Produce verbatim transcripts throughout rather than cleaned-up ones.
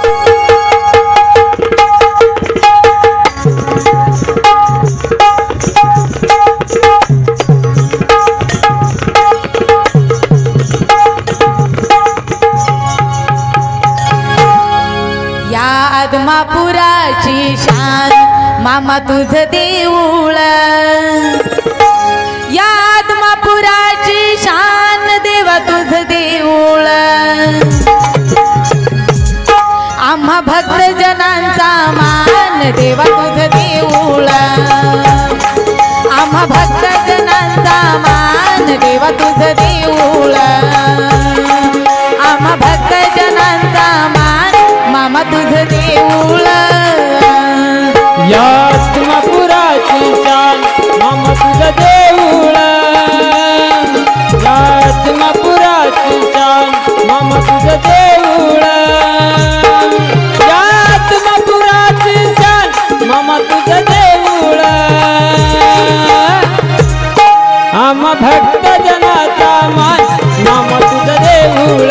आदमापुराची शान मामा तुझ देऊळ, या आदमापुराची शान देवा तुझ देऊळ, आम्हा भक्त जनांचा मान देवा तुझ देऊळ, आम्हा भक्त जनांचा मान देवा तुझ देऊळ, आम्हा भक्त जनांचा मान मामा तुझ देऊळ, या आदमापुराची शान मामा तुझ देऊळ, या आदमापुराची शान मामा तुझ देऊळ, या आदमापुराची शान मामा तुझ देऊळ, आम्हा भक्त जनाचा मान मामा तुझ देऊळ,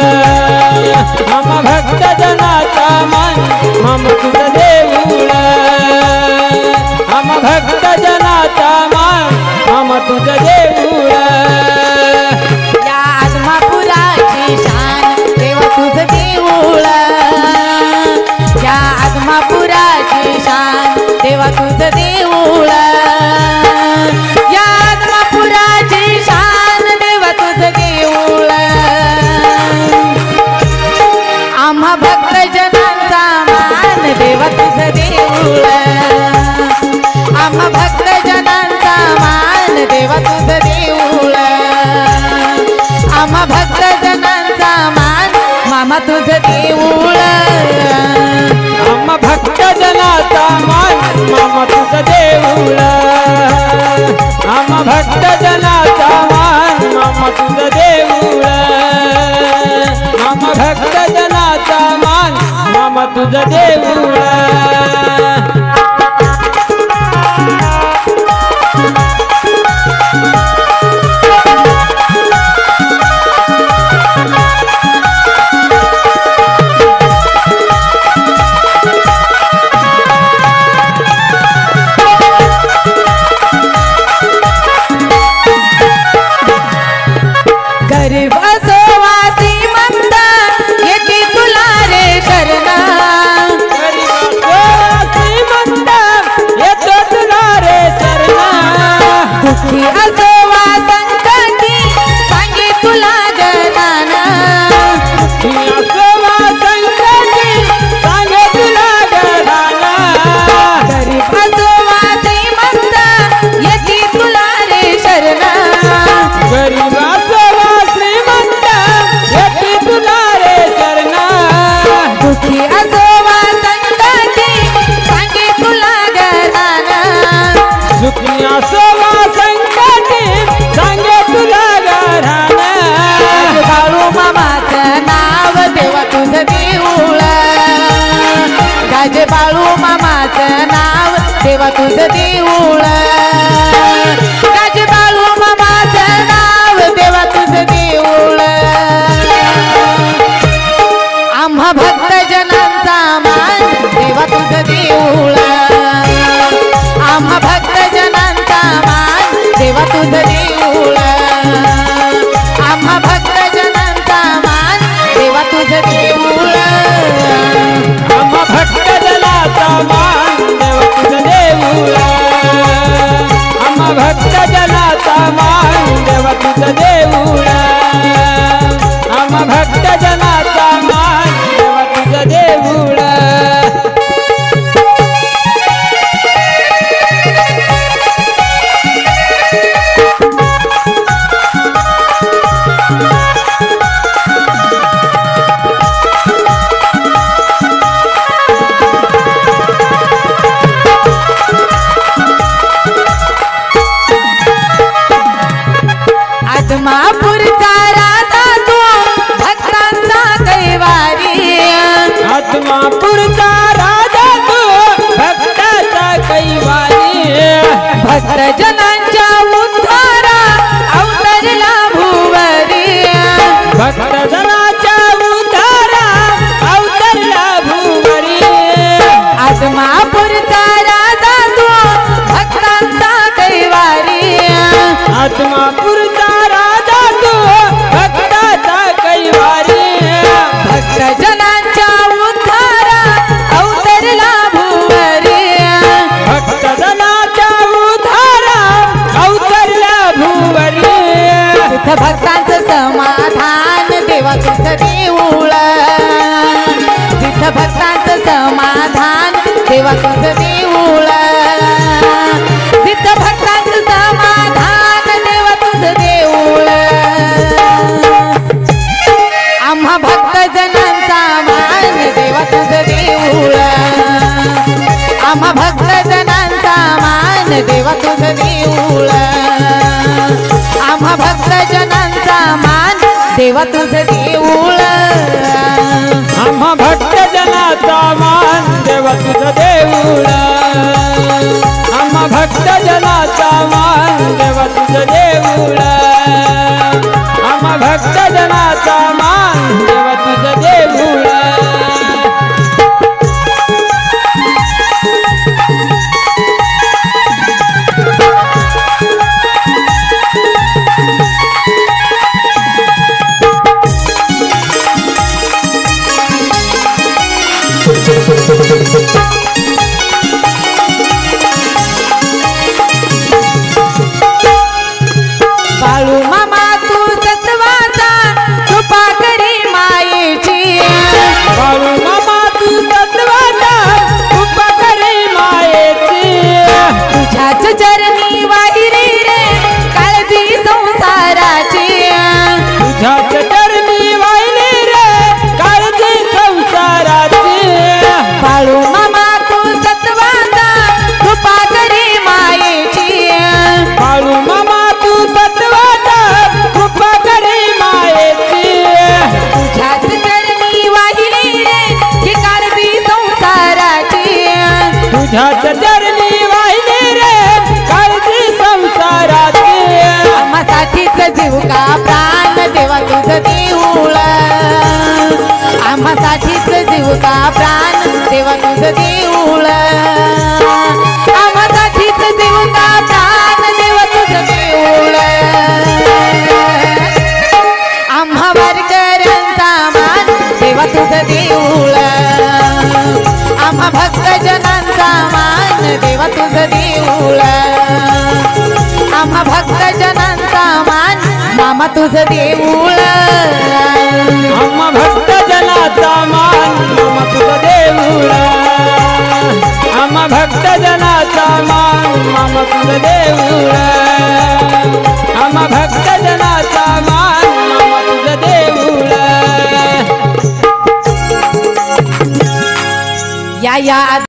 आम्हा भक्त जनाचा मान मामा तुझ देऊळ, आम्हा भक्त जनाचा मान मामा तुझ देऊळ, या आदमापुराची शान देवा तुझ देऊळ, या आदमापुराची शान देवा तुझ देऊळ, या आदमापुराची शान देवा तुझ देऊळ, आम्हा भक्त जनांचा मान देवा तुझ देऊळ, आम्हा भक्त जनांचा मान देवा तुझ देऊळ, आम्हा भक्त जनांचा मान मामा तुझ देऊळ, आम्हा भक्त जनाचा मान मामा तुझ देऊळ, आम्हा भक्त जनाचा मान मामा तुझ देऊळ, आम्हा भक्त जनाचा मान मामा तुझ देऊळ, गरीब असो वा श्रीमंत येते तुला रे शरण, गरीब असो श्रीमंत येतो तुला रे शरण, दुःखी असो वा संकटी सांगे तुला गणान, दुःखी असो वा संकटी सांगे तुला गणान, गरीब असो वा श्रीमंत येते तुला रे शरण, गरीब असो वा श्रीमंत येते तुला रे शरण, दुःखी असो वा संकटी सांगे तुला गणान, दुःखी असो वा संकटी सांगे तुला गणान, बाळू मामाचं नाव देवा तुझ देऊळ, गाजे बाळू मामाचं नाव देवा तुझ देऊळ, गाजे बाळू मामाचं नाव देवा तुझ देऊळ, आम्हा भक्त जनांचा मान देवा तुझ देऊळ, आम्हा भक्त जनांचा मान देवा तुझ देऊळ, आम्हा भक्त जनांचा मान देवा तुझ देऊळ, आम्हा भक्त जनाचा मान देवा तुझ देऊळ, आम्हा भक्त जनाचा मान देवा तुझ देऊळ, आम्हा भक्त जनाचा मान देवा तुझ देऊळ, देवा तुझं देऊळ आम्हा भक्त जनांचा मान देवा तुझं देऊळ आम्हा भक्त जनाचा मान देवा तुझं देऊळ आम्हा भक्त जनाचा मान देवा तुझं देऊळ आम्हा भक्त जनाचा मान देवा तुझं देऊळ बाळू मामा तू सत्वाचा कृपा करी मायेची बाळू मामा तू सत्वाचा कृपा करी मायेची तुझ्याच चरणी वाहिली रे काळजी संसाराची तुझ्याच चरणी वाहिली रे काळजी संसाराची बाळू मामा तू सत्वाचा कृपा करी मायेची बाळू मामा तू सत्वाचा कृपा करी मायेची तुझ्याच चरणी वाहिली रे ही काळजी संसाराची तुझ्याच चरणी वाहिली रे काळजी संसाराची आम्हासाठीच जीव का प्राण देवा तुझं देऊळ आम्हासाठीच जीव का प्राण देवा तुझं देऊळ आम्हासाठीच जीव का प्राण देवा तुझं देऊळ आम्हा वारकऱ्यांचा मान देवा तुझं देऊळ आम्हा भक्त जनांचा मान देवा तुझं देऊळ आम्हा भक्त जनांचा मान मामा तुझं देऊळ आम्हा भक्त जनाचा मान मामा तुझं देऊळ आम्हा भक्त जनाचा मान मामा तुझं देऊळ आम्हा भक्त जनाचा मान मामा तुझं देऊळ या या